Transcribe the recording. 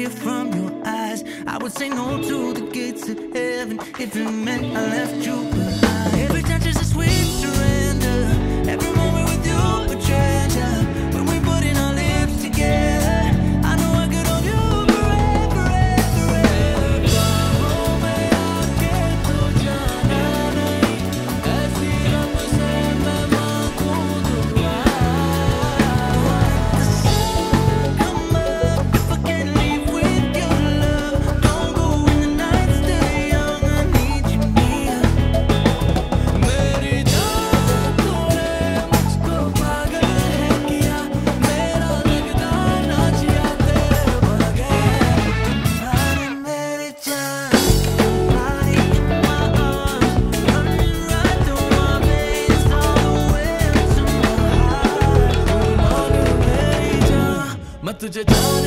tear from your eyes. I would say no to the gates of heaven if it meant I left you behind. Every touch is a sweet surrender. Every moment with you a treasure. When we put in our lips together, I know I could hold you forever, forever, forever. तुझे